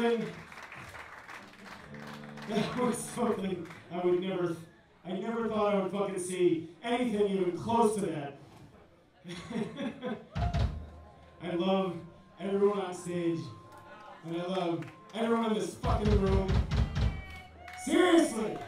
something I never thought I would fucking see anything even close to that. I love everyone on stage, and I love everyone in this fucking room. Seriously!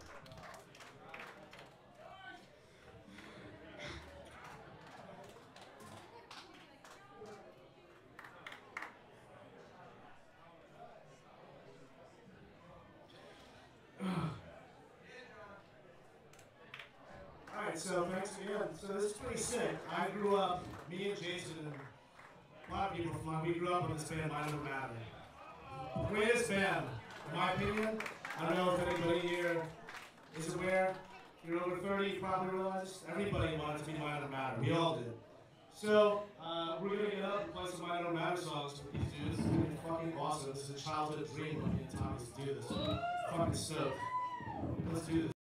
Alright, so thanks again. So this is pretty sick. I grew up, me and Jason, and a lot of people we grew up on this band, Mind Over Matter. The greatest band, in my opinion. I don't know if anybody here is aware. You're over 30, you probably realize everybody wanted to be Mind Over Matter. We all did. So, we're gonna get up and play some Mind Over Matter songs with these dudes. It's gonna be fucking awesome. This is a childhood dream of me and Tommy to do this. Fucking stoked. Let's do this.